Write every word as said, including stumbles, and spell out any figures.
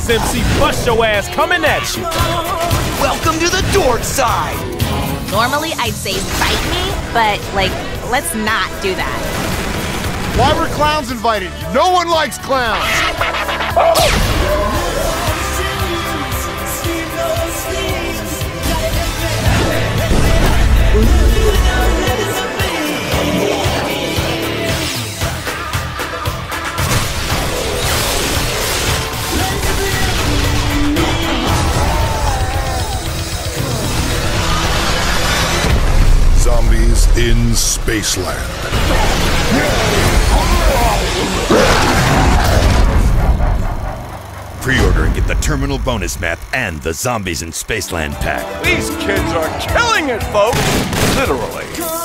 X M C Bust Your Ass coming at you. Welcome to the dork side. Normally I'd say fight me, but like, let's not do that. Why were clowns invited? No one likes clowns. Zombies in Spaceland. Pre-order and get the Terminal bonus map and the Zombies in Spaceland pack. These kids are killing it, folks! Literally.